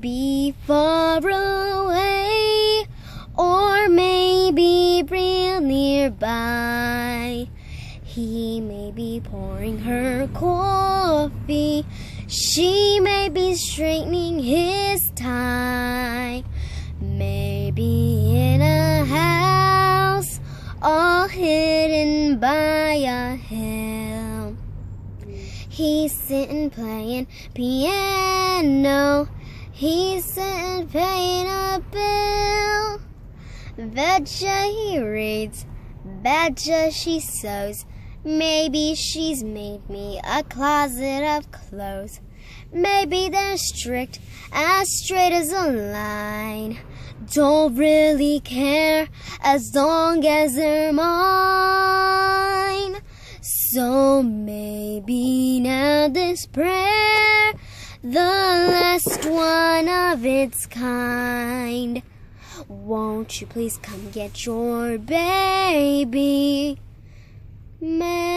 be far away, or maybe real nearby. He may be pouring her coffee, she may be straightening his tie. Maybe in a house all hidden by a hill. He's sitting playing piano, he's sitting paying a bill. Betcha he reads, betcha she sews. Maybe she's made me a closet of clothes. Maybe they're strict, as straight as a line. Don't really care as long as they're mine. So maybe now this prayer, the last one of its kind. Won't you please come get your baby?